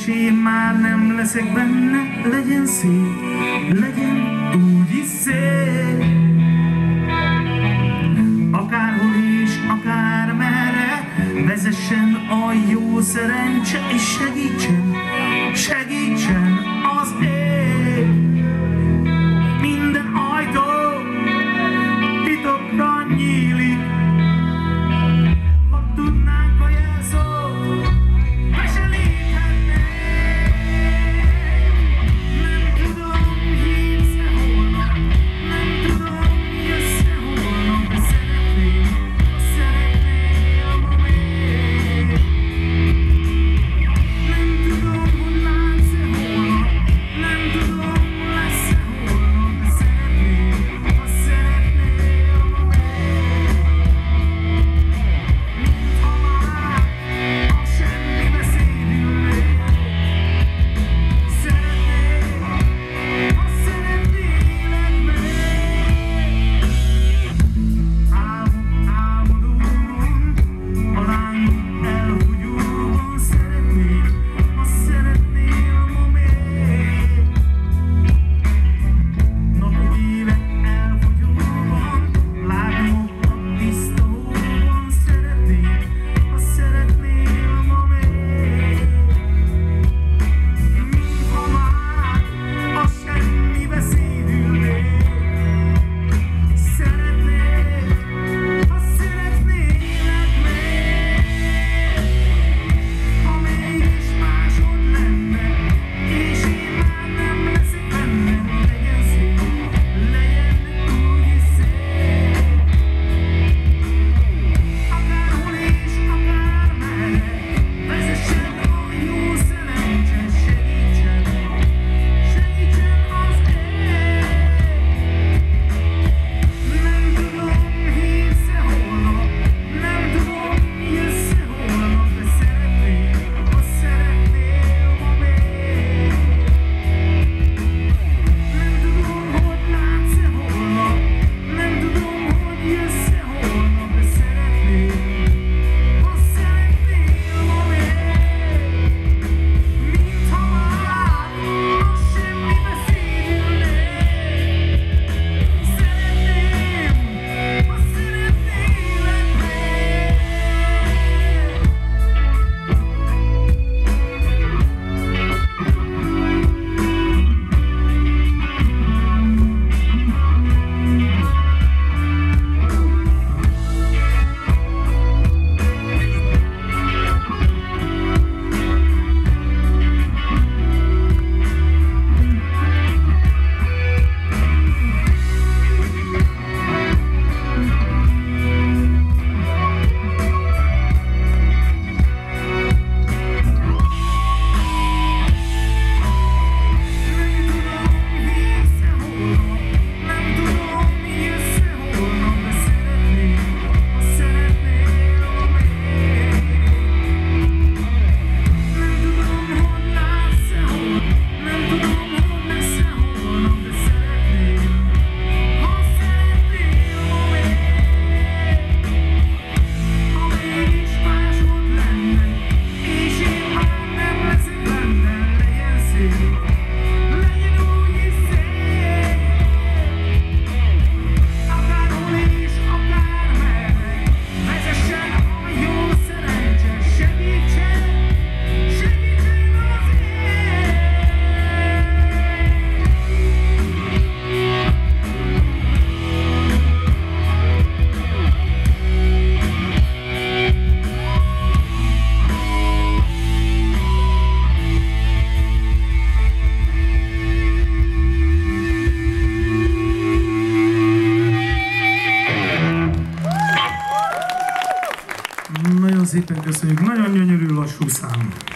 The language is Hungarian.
és én már nem leszek benne. Legyen szép, legyen úgyis szép. Akárhol és akármerre vezessen a jó szerencse, és segítsen az ég. Minden ajtó titokra nyílik. Ha tudnánk a jelszót, be se léphetnénk. Nem tudom, hisz-e holnap, nem tudom, jössz-e holnap, de szeretnél ma még. Nem tudom, hogy látsz-e holnap, nem tudom, lesz-e holnap, de szeretnél ma még. Mintha már a semmibe szédülnék. Szeretnélek még. Álmodunk, a lángunk elfogyóban. Szeretnél ma még. Napok, évek elfogyóban, lábnyomok a tiszta hóban. Szeretnél ma még. Mintha már a semmibe szédülnék. Szeretnélek még. Ha mégis másod lenne, és én már nem leszek benne. Legyen szép, legyen úgyis szép. Akárhol és akármerre vezessen a jó szerencse, segítsen az ég. Nem tudom, hisz-e holnap, nem tudom, jössz-e holnap, de szeretnél ma még. Nem tudom, hogy látsz-e holnap, nem tudom, hogy jössz-e holnap, de szeretnél ma még. Mintha már a semmibe szédülnék. Szeretnélek nagyon szépen köszönjük, nagyon gyönyörű lassú szám.